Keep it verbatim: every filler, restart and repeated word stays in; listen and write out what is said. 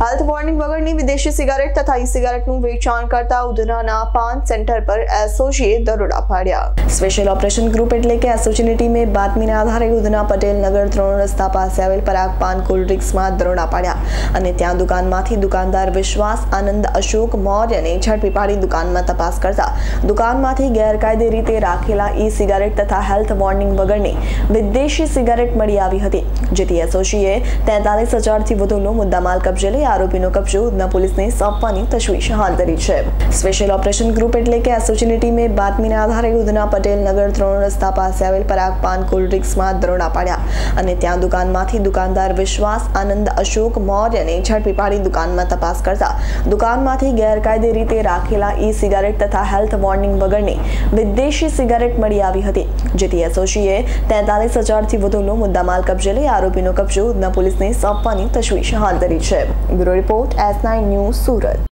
Health warning વગરની વિદેશી cigarette તથા ઈ સિગારેટનું વેચાણ કરતા ઉધનાના પાન સેન્ટર પર એસઓજીએ દરોડા પાડ્યા। સ્પેશિયલ ઓપરેશન ગ્રુપ એટલે કે એસઓજીની ટીમે બાતમીના આધારે ઉધના પટેલ નગર ત્રણ રસ્તા પાસે આવેલ પરાગ પાન કોલ્ડ ડ્રિંક્સમાં દરોડા પાડ્યા અને ત્યાં દુકાનમાંથી દુકાનદાર વિશ્વાસ આનંદ અશોક મૌર્યને ઝડપી પાડી દુકાનમાં તપાસ કરતા દુકાનમાંથી ગેરકાયદે રીતે રાખેલા ઈ સિગારેટ તથા હેલ્થ વોર્નિંગ વગરની વિદેશી સિગારેટ મળી આવી હતી, જેથી એસઓજીએ તેતાલીસ હજારથી વધુનો મુદ્દામાલ કબજે લઈ આરોપીનો કબજો ઉધના પોલીસને સોંપવાની તજવીજ હાથ ધરી છે। સ્પેશિયલ ઓપરેશન ગ્રુપ એટલે કે એસઓજીની ટીમે બાતમીના આધારે ઉધના પટેલ નગર ત્રણ રસ્તા પાસે આવેલ પરાગ પાન કોલ્ડ ડ્રિંક્સમાં દરોડા પાડ્યા અને ત્યાં દુકાનમાંથી દુકાનદાર વિશ્વાસ આનંદ અશોક મૌર્યને ઝડપી પાડી દુકાનમાં તપાસ કરતા દુકાનમાંથી ગેરકાયદે રીતે રાખેલા ઈ સિગારેટ તથા હેલ્થ વોર્નિંગ વગરની વિદેશી સિગારેટ મળી આવી હતી, જેથી એસઓજીએ તેતાલીસ હજારથી વધુનો મુદ્દામાલ કબજે લઈ આરોપીનો કબજો ઉધના પોલીસને સોંપવાની તજવીજ હાથ ધરી છે। Bureau report S nine news Surat.